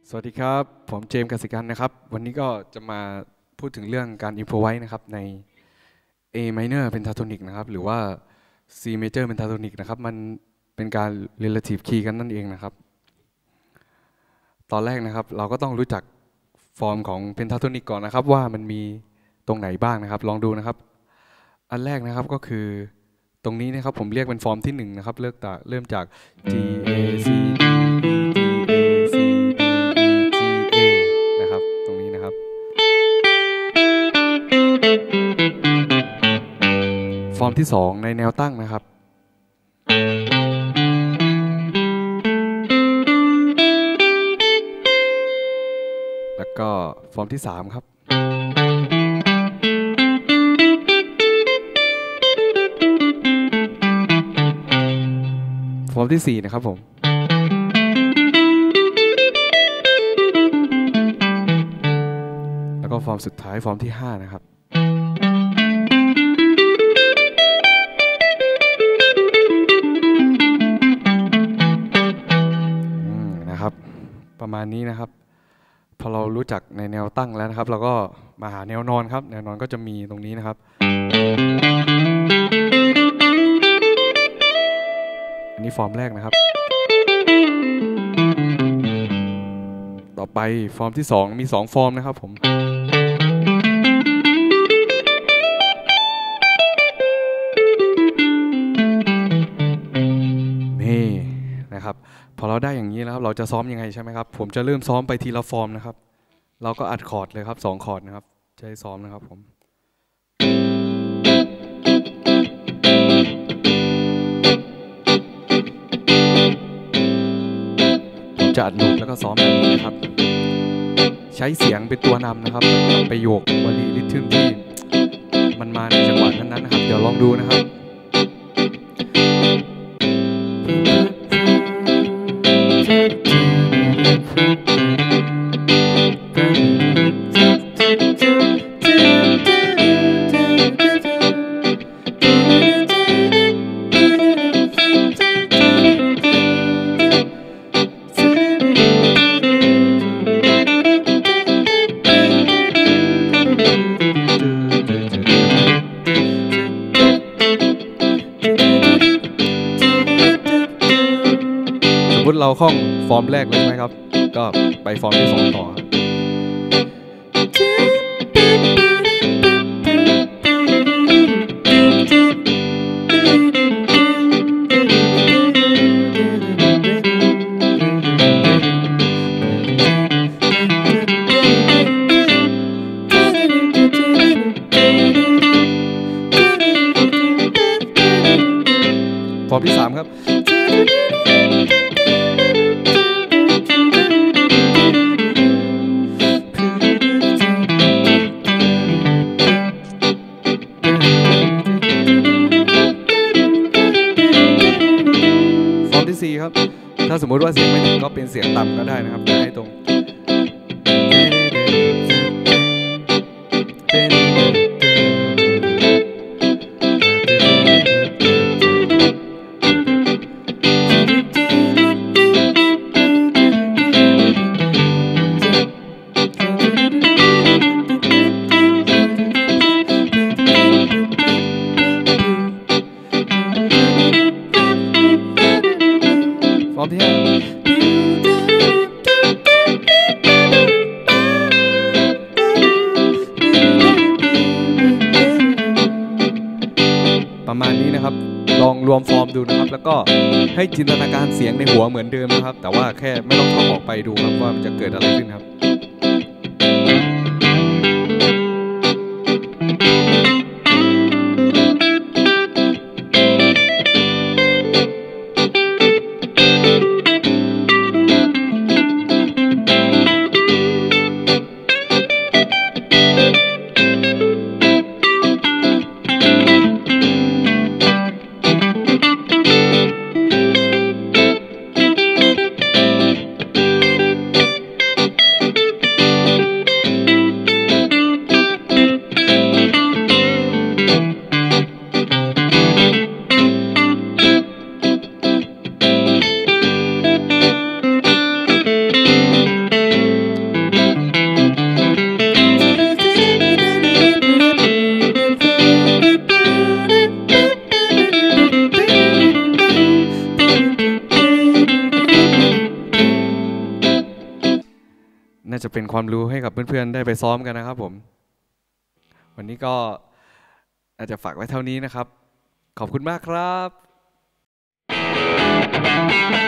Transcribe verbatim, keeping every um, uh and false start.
สวัสดีครับผมเจมส์กสิกันนะครับวันนี้ก็จะมาพูดถึงเรื่องการ improvise นะครับใน A minor pentatonic นะครับหรือว่า C major pentatonic นะครับมันเป็นการ relative key กันนั่นเองนะครับตอนแรกนะครับเราก็ต้องรู้จักฟอร์มของ pentatonic ก่อนนะครับว่ามันมีตรงไหนบ้างนะครับลองดูนะครับอันแรกนะครับก็คือตรงนี้นะครับผมเรียกเป็นฟอร์มที่หนึ่งนะครับเริ่มจากเริ่มจาก G A C D E G A C D E G A นะครับตรงนี้นะครับฟอร์มที่สองในแนวตั้งนะครับแล้วก็ฟอร์มที่สามครับฟอร์มที่สี่นะครับผมแล้วก็ฟอร์มสุดท้ายฟอร์มที่ห้านะครับนะครับประมาณนี้นะครับพอเรารู้จักในแนวตั้งแล้วนะครับเราก็มาหาแนวนอนครับแนวนอนก็จะมีตรงนี้นะครับอันนี้ฟอร์มแรกนะครับต่อไปฟอร์มที่สองมีสองฟอร์มนะครับผมนี่นะครับพอเราได้อย่างนี้แล้วครับเราจะซ้อมยังไงใช่ไหมครับผมจะเริ่มซ้อมไปทีละฟอร์มนะครับเราก็อัดคอร์ดเลยครับสองคอร์ดนะครับจะให้ซ้อมนะครับผมจะอัดลูปแล้วก็ซ้อมแบบนี้นะครับใช้เสียงเป็นตัวนำนะครับกับประโยควลีริทึมที่มันมาในจังหวะนั้นๆนะครับเดี๋ยวลองดูนะครับสมมติเราคล่องฟอร์มแรกเลยใช่ไหมครับก็ไปฟอร์มที่สองต่อฟอร์มที่สามครับครับถ้าสมมติว่าเสียงไม่ถึงก็เป็นเสียงต่ำก็ได้นะครับให้ตรงฟอร์มที่ห้าประมาณนี้นะครับลองรวมฟอร์มดูนะครับแล้วก็ให้จินตนาการเสียงในหัวเหมือนเดิมนะครับแต่ว่าแค่ไม่ต้องท่องออกไปดูครับว่ามันจะเกิดอะไรขึ้นครับจะเป็นความรู้ให้กับเพื่อนๆได้ไปซ้อมกันนะครับผมวันนี้ก็อาจจะฝากไว้เท่านี้นะครับขอบคุณมากครับ